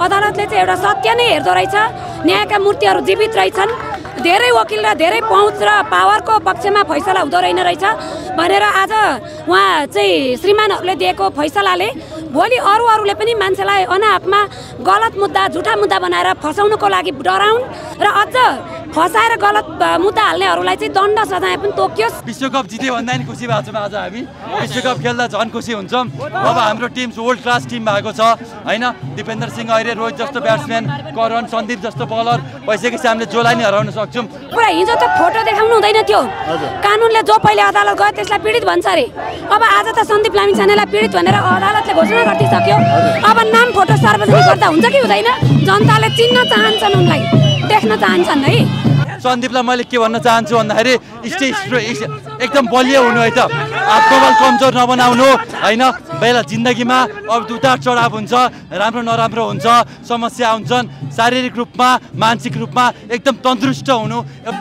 अदालतले चाहिँ एउटा सत्य नै हेर्दो रहेछ, न्यायका मूर्तिहरू जीवित रहेछन्, धेरै वकिल र धेरै पहुँच र पावरको पक्षमा फैसला हुँदो रहेछ भनेर आज उहाँ चाहिँ श्रीमानहरूले दिएको फैसलाले भोलि अरूले पनि मान्छेलाई अनाहकमा गलत मुद्दा झुटा मुद्दा बनाएर फसाउनुको लागि डराउन् र अझ फसाएर गलत मुद्दा हाल्नेहरूलाई चाहिँ दण्ड सजाय पनि तोकियोस्। विश्वकप जित्यो भन्दा नि खुसी भएको छौँ आज हामी। विश्वकप खेल्दा झन् खुसी हुन्छौँ। अब हाम्रो टिम वर्ल्ड क्लास टिम भएको छ होइन। दिपेन्द्र सिंह अहिले, रोहित जस्तो ब्याट्सम्यान, करण, सन्दीप जस्तो बलर भइसकेपछि हामीले जसलाई नि हराउन सक्छौँ। पुरा हिजो त फोटो देखाउनु हुँदैन थियो, कानुनले जो पहिले अदालत गयो त्यसलाई पीडित भन्छ अरे। अब आज त सन्दीप लामिछानेलाई पीडित भनेर अदालतले घोषणा गरिसक्यो। अब नाम फोटो सार्वजनिक गर्दा हुन्छ कि हुँदैन? जनताले चिन्न चाहन्छन्, उनलाई देख्न चाहन्छन् है। सन्दीपलाई मैले के भन्न चाहन्छु भन्दाखेरि एकदम बलियो हुनु है त, आत्मबल कमजोर नबनाउनु होइन। बेला जिन्दगीमा अब उतार चढाव हुन्छ, राम्रो नराम्रो हुन्छ, समस्या हुन्छन्। शारीरिक रूपमा मानसिक रूपमा एकदम तन्दुरुस्त हुनु।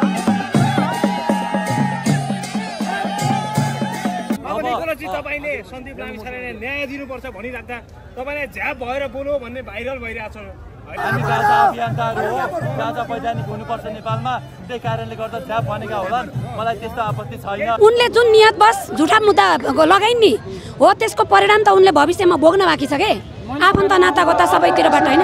तपाईले सन्दीप लामिछानेलाई न्याय दिनुपर्छ भनिराख्दा तपाईले झ्याप भएर बोलो भन्ने भाइरल भइरहेछ। हामी गाजा अभियन्ताहरू हो, गाजा वैज्ञानिक हुनुपर्छ नेपालमा, त्यही कारणले गर्दा झ्याप भनेका होलान्। मलाई त्यस्तो आपत्ति छैन। उनले जुन नियत बस झुटा मुद्दा लगाइन् नि हो, त्यसको परिणाम त उनले भविष्यमा भोग्न बाँकी छ के, आफन्त नातागोता सबैतिरबाट होइन।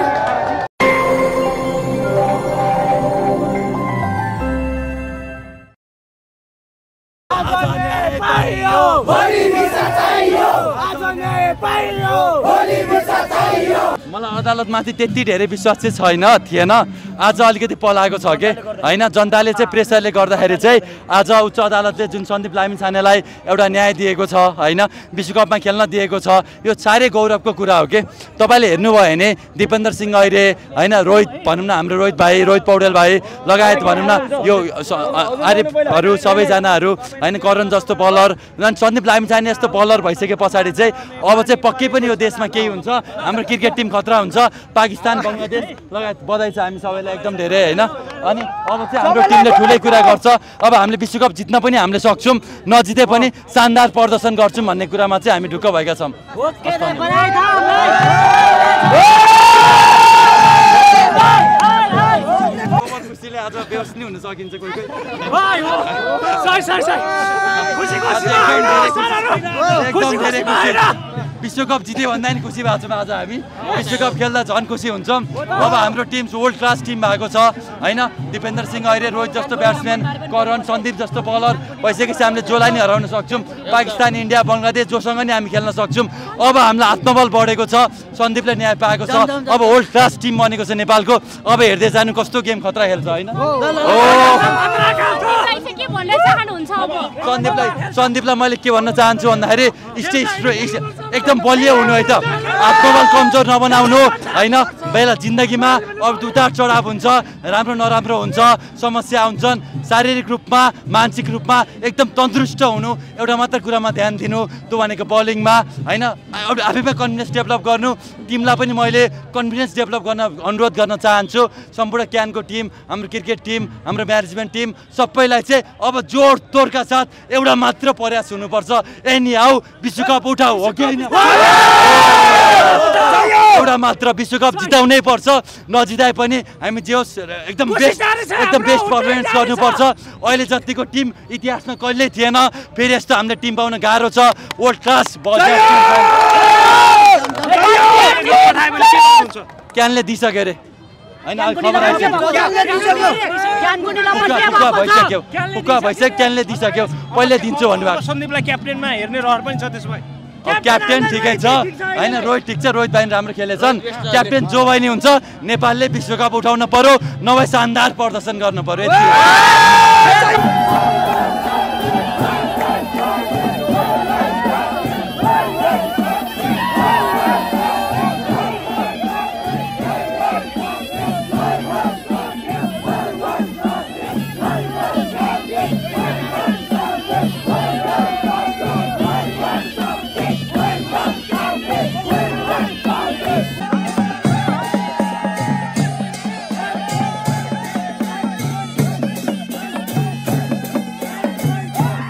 मलाई अदालतमाथि त्यति धेरै विश्वास चाहिँ थिएन। आज अलिकति पलाएको छ कि होइन। जनताले चाहिँ प्रेसरले गर्दाखेरि चाहिँ आज उच्च अदालतले जुन सन्दीप लामिछानेलाई एउटा न्याय दिएको छ होइन, विश्वकपमा खेल्न दिएको छ, यो साह्रै गौरवको कुरा हो कि। तपाईँले हेर्नुभयो भने दिपेन्द्र सिंह अहिले होइन, रोहित भनौँ न, हाम्रो रोहित भाइ, रोहित पौडेल भाइ लगायत भनौँ न, यो आरिफहरू सबैजनाहरू होइन, करण जस्तो बलर, सन्दीप लामिछाने जस्तो बलर भइसके पछाडि चाहिँ अब चाहिँ पक्कै पनि यो देशमा केही हुन्छ। हाम्रो क्रिकेट टिम खतरा हुन्छ। पाकिस्तान, बङ्गलादेश लगायत बधाई छ हामी सबैलाई एकदम धेरै होइन। अनि अब चाहिँ हाम्रो टिमले ठुलै कुरा गर्छ। अब हामीले विश्वकप जित्न पनि हामीले सक्छौँ, नजिते पनि शानदार प्रदर्शन गर्छौँ भन्ने कुरामा चाहिँ हामी ढुक्क भएका छौँ। खुसीले आज बेहोस नि हुन सकिन्छ कोही कोही। विश्वकप जित्यो भन्दा नि खुसी भएको छौँ आज हामी। विश्वकप खेल्दा झन् खुसी हुन्छौँ। अब हाम्रो टिम वर्ल्ड क्लास टिम भएको छ होइन। दिपेन्द्र सिंह अहिले, रोहित जस्तो ब्याट्सम्यान, करण, सन्दीप जस्तो बलर भइसकेपछि हामीले जसलाई नि हराउन सक्छौँ। पाकिस्तान, इन्डिया, बङ्गलादेश जोसँग नि हामी खेल्न सक्छौँ। अब हामीलाई आत्मबल बढेको छ, सन्दीपले न्याय पाएको छ, अब वर्ल्ड क्लास टिम बनेको छ नेपालको। अब हेर्दै जानु कस्तो गेम खतरा खेल्छ होइन। सन्दीपलाई मैले के भन्न चाहन्छु भन्दाखेरि एकदम बलियो हुनु है त, आत्मबल कमजोर नबनाउनु होइन। बेला जिन्दगीमा अब उतार चढाव हुन्छ, राम्रो नराम्रो हुन्छ, समस्या हुन्छन्। शारीरिक रूपमा मानसिक रूपमा एकदम तन्दुरुस्त हुनु, एउटा मात्र कुरामा ध्यान दिनु, त्यो भनेको बलिङमा होइन। आफैमा कन्फिडेन्स डेभलप गर्नु। टिमलाई पनि मैले कन्फिडेन्स डेभलप गर्न अनुरोध गर्न चाहन्छु। सम्पूर्ण क्यानको टिम, हाम्रो क्रिकेट टिम, हाम्रो म्यानेजमेन्ट टिम सबैलाई चाहिँ अब जोड तोडका साथ एउटा मात्र प्रयास हुनुपर्छ। एनी हाउ विश्वकप उठाऊ हो कि होइन? एउटा मात्र विश्वकप जिताउनै पर्छ। नजिताए पनि हामी जे होस् एकदम बेस्ट पर्फर्मेन्स गर्नुपर्छ। अहिले जतिको टिम इतिहासमा कहिल्यै थिएन। फेरि यस्तो हामीले टिम पाउन गाह्रो छ। वर्ल्ड क्लास क्यानले दिइसक्यो अरे होइन, खबर आइसक्यो, भइसक्यो, क्यानले दिइसक्यो, पहिले दिन्छु भन्नुभएको। सन्दीपलाई क्याप्टेनमा हेर्ने रहर पनि छ त्यसमा। क्याप्टेन ठिकै छ होइन, रोहित ठिक छ, रोहित भाइ राम्रो खेलेछन्। क्याप्टेन जो भाइ नि हुन्छ, नेपालले विश्वकप उठाउन पर्यो, नभए शानदार प्रदर्शन गर्नु पर्यो।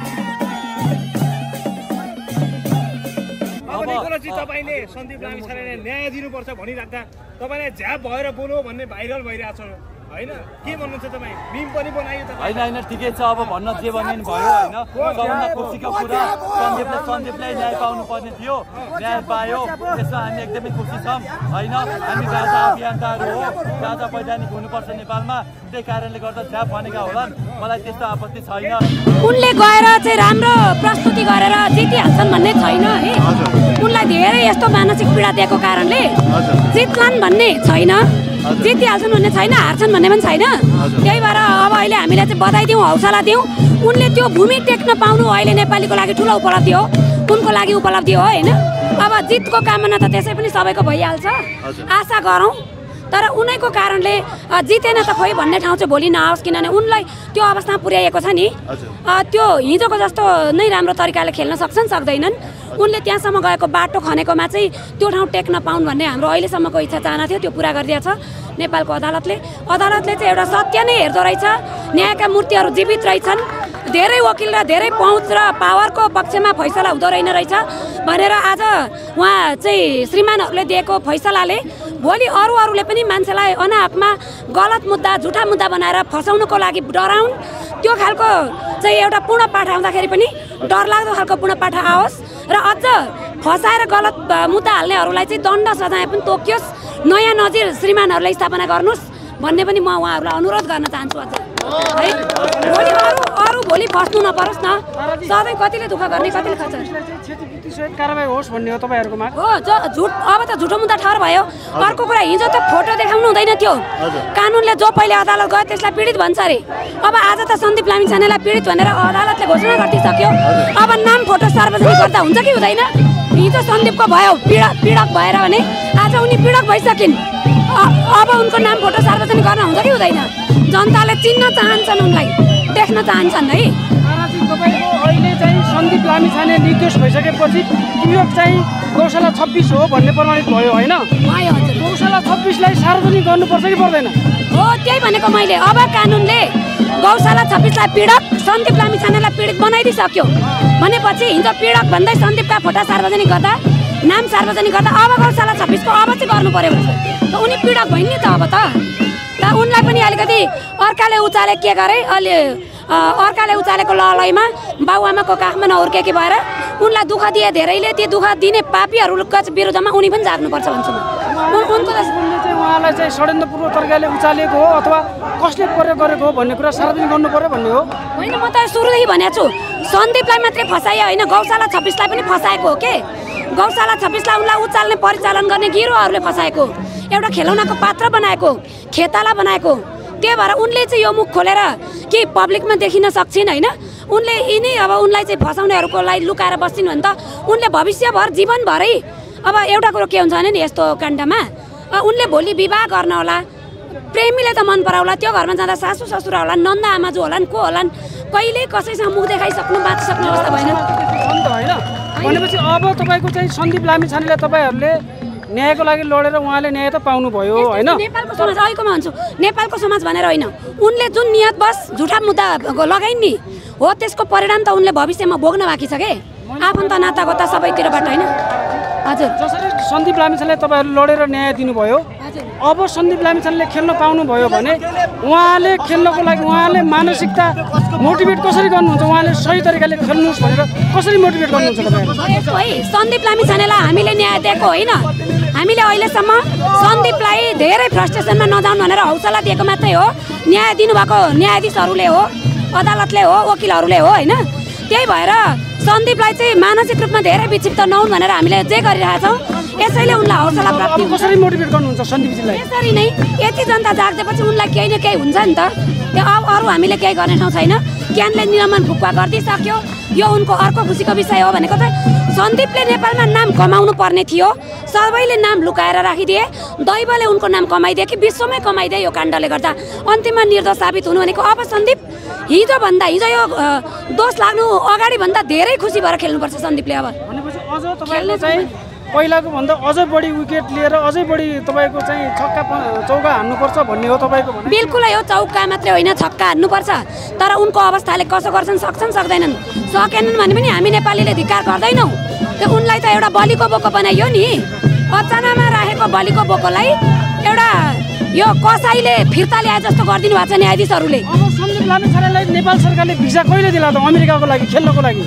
तपाईँले सन्दीप लामिछानेलाई न्याय दिनुपर्छ भनिराख्दा तपाईँले झ्याप भएर बोलो भन्ने भाइरल भइरहेको छ होइन, के भन्नुहुन्छ तपाईँ? मिम पनि बनायो त होइन ठिकै छ। अब भन्न जे भने नि भयो होइन। सबभन्दा खुसीको कुरा सन्दीपलाई न्याय पाउनु पर्ने थियो, न्याय पायो, त्यसमा हामी एकदमै खुसी छौँ होइन। हामी गाजा अभियन्ताहरू हो, गाजा वैधानिक हुनुपर्छ नेपालमा, त्यही कारणले गर्दा झ्याप भनेका होलान्, मलाई त्यस्तो आपत्ति छैन। उनले गएर चाहिँ राम्रो प्रस्तुति गरेर जितिहाल्छन् भन्ने छैन है। उनलाई धेरै यस्तो मानसिक पीडा दिएको कारणले जित्लान् भन्ने छैन, जितिहाल्छन् भन्ने छैन, हार्छन् भन्ने पनि छैन। त्यही भएर अब अहिले हामीले चाहिँ बधाई दिउँ, हौसला दिउँ। उनले त्यो भूमि टेक्न पाउनु अहिले नेपालीको लागि ठुलो उपलब्धि हो, उनको लागि उपलब्धि हो होइन। अब जितको कामना त त्यसै पनि सबैको भइहाल्छ, आशा गरौँ। तर उनैको कारणले जितेन त खोइ भन्ने ठाउँ चाहिँ भोलि नआओस्, किनभने उनलाई त्यो अवस्थामा पुर्याइएको छ नि। त्यो हिजोको जस्तो नै राम्रो तरिकाले खेल्न सक्छन् सक्दैनन्। उनले त्यहाँसम्म गएको बाटो खनेकोमा चाहिँ त्यो ठाउँ टेक्न पाउन् भन्ने हाम्रो अहिलेसम्मको इच्छा चाहना थियो, त्यो पुरा गरिदिएछ नेपालको अदालतले। अदालतले चाहिँ एउटा सत्य नै हेर्दो रहेछ, न्यायका मूर्तिहरू जीवित रहेछन्, धेरै वकिल र धेरै पहुँच र पावरको पक्षमा फैसला हुँदो रहेन रहेछ भनेर आज उहाँ चाहिँ श्रीमानहरूले दिएको फैसलाले भोलि अरूले पनि मान्छेलाई अनाहकमा गलत मुद्दा झुटा मुद्दा बनाएर फसाउनुको लागि डराउन्। त्यो खालको चाहिँ एउटा पूर्ण पाठ आउँदाखेरि पनि डरलाग्दो खालको पूर्ण पाठ आओस् र अझ फसाएर गलत मुद्दा हाल्नेहरूलाई चाहिँ दण्ड सजाय पनि तोकियोस्। नयाँ नजिर श्रीमानहरूलाई स्थापना गर्नुहोस् भन्ने पनि म उहाँहरूलाई अनुरोध गर्न चाहन्छु अझ है। भोलि अरू भोलि फस्नु नपरोस् न। सधैँ कतिले दुःख गर्ने, कतिले खान्छ। कारबाही होस् भन्ने हो तपाईँहरूको माग हो। अब त झुटो मुद्दा ठहर भयो। अर्को कुरा, हिजो त फोटो देखाउनु हुँदैन थियो, कानुनले जो पहिले अदालत गयो त्यसलाई पीडित भन्छ अरे। अब आज त सन्दीप लामिछानेलाई पीडित भनेर अदालतले घोषणा गरिदिइसक्यो। अब नाम फोटो सार्वजनिक गर्दा हुन्छ कि हुँदैन? हिजो सन्दीपको भयो पीडक भएर भने आज उनी पीडक भइसकिन्। अब उनको नाम फोटो सार्वजनिक गर्न हुन्छ कि हुँदैन? जनताले चिन्न चाहन्छन्, उनलाई देख्न चाहन्छन् है। तपाईँको अहिले चाहिँ सन्दीप लामिछाने निर्दोष भइसकेपछि यो चाहिँ गौशाला 26 हो भन्ने प्रमाणित भयो होइन? भयो हजुर। गौशाला 26लाई सार्वजनिक गर्नुपर्छ कि पर्दैन? हो, त्यही भनेको मैले। अब कानुनले गौशाला 26लाई पीडक, सन्दीप लामिछानेलाई पीडित बनाइदिइसक्यो भनेपछि हिजो पीडक भन्दै सन्दीपका फोटा सार्वजनिक गर्दा, नाम सार्वजनिक गर्दा अब गौशाला 26को अब चाहिँ गर्नु पर्यो त उनी पीडक भइन् नि त। अब त उनलाई पनि अलिकति अर्काले उचाले के गरे, अलि अर्काले उचालेको ललैमा बाबुआमाको काखमा नहुर्केकी भएर उनलाई दुःख दिए धेरैले। त्यो दुःख दिने पापीहरूको विरुद्धमा उनी पनि जाग्नुपर्छ भन्छु म। उनको उहाँलाई चाहिँ षड्यन्त्रपूर्ण तरिकाले उचालेको हो अथवा कसले प्रयोग गरेको हो भन्ने कुरा सार्वजनिक गर्नु पर्यो भन्ने हो होइन? म त सुरुदेखि भनेको छु, सन्दीपलाई मात्रै फसाए होइन, गौशाला 26लाई पनि फसाएको हो के। गौशाला 26लाई उनलाई उचाल्ने परिचालन गर्ने गिरोहरूले फसाएको, एउटा खेलौनाको पात्र बनाएको, खेताला बनाएको। त्यही भएर उनले चाहिँ यो मुख खोलेर कि पब्लिकमा देखिन सक्छिन् होइन। उनले यिनी अब उनलाई चाहिँ फसाउनेहरूको लागि लुकाएर बस्छिन् भने त उनले भविष्यभर जीवनभरै अब एउटा कुरो के हुन्छ भने नि यस्तो काण्डमा उनले भोलि विवाह गर्न होला, प्रेमीले त मन पराउला, त्यो घरमा जाँदा सासू ससुरा होला, नन्दा आमाजु होलान्, को होलान्, कहिले कसैसँग मुख देखाइसक्नु बाँचिसक्ने अवस्था भएन होइन? भनेपछि अब तपाईँको चाहिँ सन्दीप लामिछानेलाई तपाईँहरूले न्यायको लागि लडेर उहाँले न्याय त पाउनुभयो होइन? नेपालको समाज अहिलेकोमा भन्छु, नेपालको समाज भनेर होइन, उनले जुन नियत बस झुटा मुद्दा लगाइन् नि हो त्यसको परिणाम त उनले भविष्यमा भोग्न बाँकी छ के। आफन्त नातागोता सबैतिरबाट होइन हजुर। जसरी सन्दीप लामिछानेलाई तपाईँहरूले लडेर न्याय दिनुभयो, अब सन्दीप लामिछानेले खेल्न पाउनुभयो भने उहाँले खेल्नको लागि उहाँले मानसिकता मोटिभेट कसरी गर्नुहुन्छ? उहाँले सही तरिकाले खेल्नुहोस् भनेर कसरी मोटिभेट गर्नुहुन्छ तपाईँहरू? है, सन्दीप लामिछानेलाई हामीले न्याय दिएको होइन, हामीले अहिलेसम्म सन्दीपलाई धेरै फ्रस्ट्रेसनमा नजाउन् भनेर हौसला दिएको मात्रै हो। न्याय दिनुभएको न्यायाधीशहरूले हो, अदालतले हो, वकिलहरूले हो होइन। त्यही भएर सन्दीपलाई चाहिँ मानसिक रूपमा धेरै विक्षिप्त नहुन् भनेर हामीले जे गरिरहेका छौँ। यसैले उनलाई हौसला प्राप्ति कसरी मोटिभेट गर्नुहुन्छ सन्दीपजीलाई? यसरी नै, यति जनता जाग्देपछि उनलाई केही न केही हुन्छ नि त। त्यो अब अरू हामीले केही गर्ने ठाउँ छैन। क्यानले नियमन फुक्वा गरिदिइसक्यो, यो उनको अर्को खुसीको विषय हो भनेको त सन्दीपले नेपालमा नाम कमाउनु पर्ने थियो, सबैले नाम लुकाएर राखिदिए, दैवले उनको नाम कमाइदिए कि विश्वमै कमाइदिए यो काण्डले गर्दा। अन्तिममा निर्दोष साबित हुनु भनेको अब सन्दीप हिजो यो दोष लाग्नु अगाडि भन्दा धेरै खुसी भएर खेल्नुपर्छ सन्दीपले। अब भनेपछि अझ तपाईँले चाहिँ पहिलाको भन्दा अझै बढी विकेट लिएर अझै बढी तपाईँको चाहिँ छक्का चौका हान्नुपर्छ भन्ने हो तपाईँको? बिल्कुलै हो, चौका मात्रै होइन छक्का हान्नुपर्छ। तर उनको अवस्थाले कसो गर्छन्, सक्छन् सक्दैनन्, सकेनन् भने पनि हामी नेपालीले धिक्कार गर्दैनौँ। त्यो उनलाई त एउटा बलिको बोको बनाइयो नि। अचानामा राखेको बलिको बोकोलाई एउटा यो कसाईले फिर्ता ल्याए जस्तो गरिदिनु भएको छ न्यायाधीशहरूले। अब सन्दीप लामिछानेलाई नेपाल सरकारले भिसा कहिले दिला त अमेरिकाको लागि खेल्नको लागि?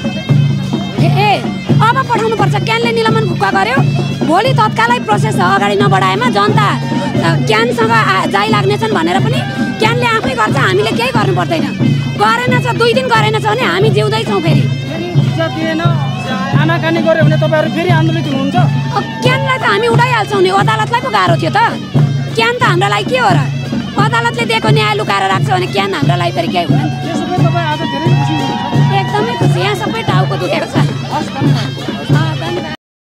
अब पठाउनु पर्छ। क्यानले निलम्बन खुक्का गर्यो, भोलि तत्कालै प्रोसेस अगाडि नबढाएमा जनता क्यानसँग जाइ लाग्नेछन् भनेर पनि क्यानले आफै गर्छ, हामीले केही गर्नु पर्दैन। गरेनछ 2 दिन गरेनछ भने हामी जिउँदैछौँ। फेरि भिसा दिएन आनाकानी गर्यो भने तपाईँहरू फेरि आन्दोलित हुनुहुन्छ? क्यानलाई त हामी उडाइहाल्छौँ नि, अदालतलाई पो गाह्रो थियो त। क्यान त हाम्रो लागि के हो र? अदालतले दिएको न्याय लुकाएर राख्छ भने क्यान हाम्रो लागि फेरि केही हुँदैन। त्यसो भए तपाईँ आज धेरै खुसी हुनुहुन्छ? एकदमै खुसी, यहाँ सबै टाउको दुखेको छ। हस् धन्यवाद।